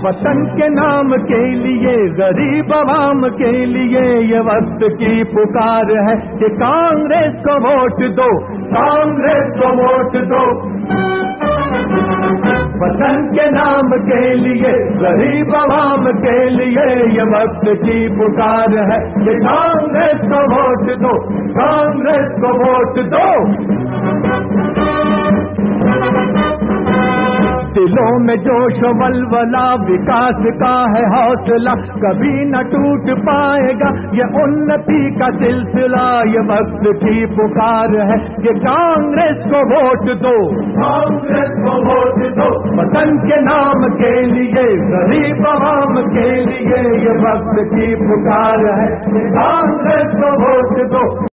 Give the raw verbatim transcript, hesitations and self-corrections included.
वतन के नाम के लिए, गरीब आवाम के लिए ये वक्त की पुकार है कि कांग्रेस को वोट दो, कांग्रेस को वोट दो। वतन के नाम के लिए, गरीब आवाम के लिए ये वक्त की पुकार है कि कांग्रेस को वोट दो, कांग्रेस को वोट दो। दिलों में जोश वलवला, विकास का है हौसला, कभी न टूट पाएगा ये उन्नति का सिलसिला। ये वक्त की पुकार है कि कांग्रेस को वोट दो, कांग्रेस को वोट दो। वतन के नाम के लिए, गरीब आवाम के लिए ये वक्त की पुकार है कि कांग्रेस को वोट दो।